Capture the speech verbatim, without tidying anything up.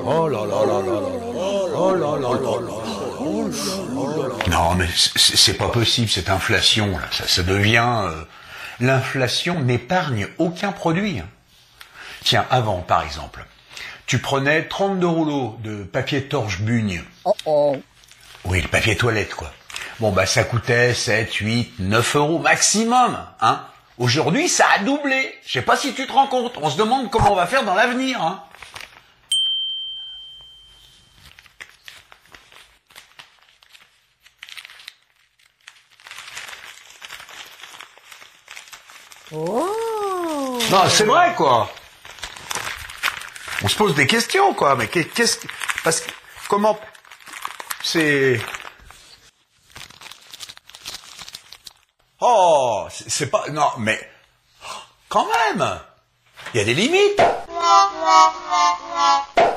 Oh là là là là là là. Oh là là là là. Non, mais c'est c'est pas possible, cette inflation, là. Ça, ça devient... euh, L'inflation n'épargne aucun produit. Tiens, avant, par exemple, tu prenais trente-deux rouleaux de papier torche Bugne. Oh oh. Oui, le papier toilette, quoi. Bon, bah, ça coûtait sept, huit, neuf euros maximum, hein. Aujourd'hui, ça a doublé. Je sais pas si tu te rends compte. On se demande comment on va faire dans l'avenir, hein. Oh. Non, c'est vrai, quoi. On se pose des questions, quoi. Mais qu'est-ce que... Parce que... Comment... C'est... Oh, c'est c'est pas... Non, mais... Quand même. Il y a des limites.